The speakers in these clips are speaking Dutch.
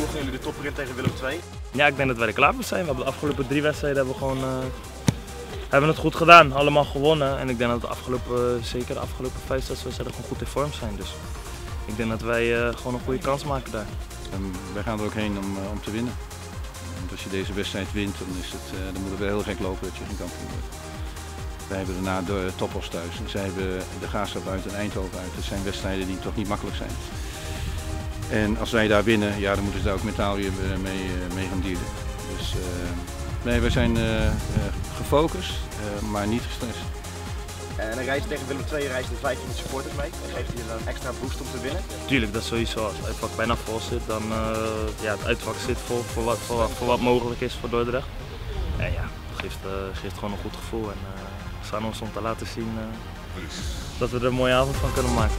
Morgen jullie de topper in tegen Willem II. Ja, ik denk dat wij er klaar voor zijn. We hebben de afgelopen 3 wedstrijden hebben het goed gedaan, allemaal gewonnen. En ik denk dat zeker de afgelopen 5, 6 wedstrijden gewoon goed in vorm zijn. Dus ik denk dat wij gewoon een goede kans maken daar. Wij gaan er ook heen om te winnen. Want als je deze wedstrijd wint, dan moet het wel heel gek lopen dat je geen kampioen wordt. Wij hebben daarna de Toppos thuis. Zij hebben de Graafschap uit en Eindhoven uit. Dat zijn wedstrijden die toch niet makkelijk zijn. En als wij daar winnen, ja, dan moeten ze daar ook mentaal weer mee gaan dealen. Dus nee, wij zijn gefocust, maar niet gestrest. En dan reis je tegen Willem II, reis je 1500 supporters mee. Dan geeft je een extra boost om te winnen. Tuurlijk, dat is sowieso. Als het uitvak bijna vol zit, dan ja, het uitvak zit vol voor wat mogelijk is voor Dordrecht. En ja, het geeft gewoon een goed gevoel. En we staan ons om te laten zien dat we er een mooie avond van kunnen maken.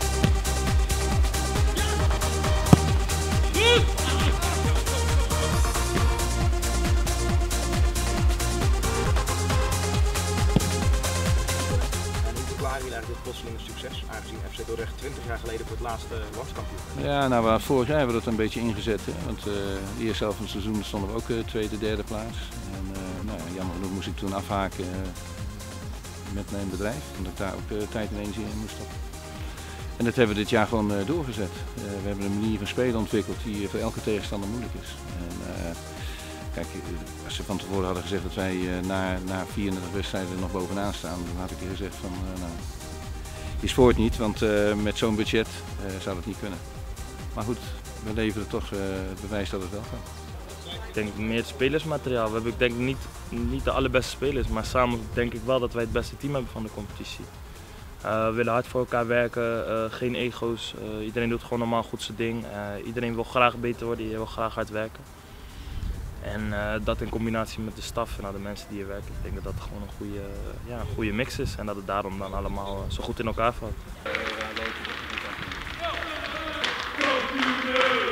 Verklaren jullie eigenlijk dit plotselinge succes, aangezien FC Dordrecht 20 jaar geleden voor het laatste landskampioen? Ja, nou, vorig jaar hebben we dat een beetje ingezet. Hè? Want de eerste helft van het seizoen stonden we ook tweede, derde plaats. En nou, jammer genoeg moest ik toen afhaken met mijn bedrijf, omdat ik daar ook tijd en energie in moest stoppen. En dat hebben we dit jaar gewoon doorgezet. We hebben een manier van spelen ontwikkeld die voor elke tegenstander moeilijk is. En, kijk, als ze van tevoren hadden gezegd dat wij na 34 wedstrijden nog bovenaan staan, dan had ik gezegd van nou, je spoort niet, want met zo'n budget zou dat niet kunnen. Maar goed, we leveren toch het bewijs dat het wel kan. Ik denk meer het spelersmateriaal. We hebben ik denk niet de allerbeste spelers, maar samen denk ik wel dat wij het beste team hebben van de competitie. We willen hard voor elkaar werken, geen ego's. Iedereen doet gewoon normaal goed zijn ding. Iedereen wil graag beter worden, iedereen wil graag hard werken. En dat in combinatie met de staf en de mensen die hier werken, ik denk dat dat gewoon een goede mix is en dat het daarom dan allemaal zo goed in elkaar valt.